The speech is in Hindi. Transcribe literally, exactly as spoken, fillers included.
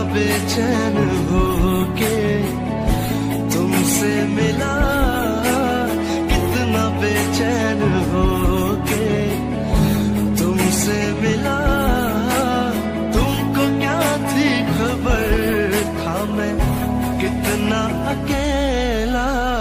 बेचैन होके तुमसे मिला, कितना बेचैन होके तुमसे मिला। तुमको क्या थी खबर, था मैं कितना अकेला।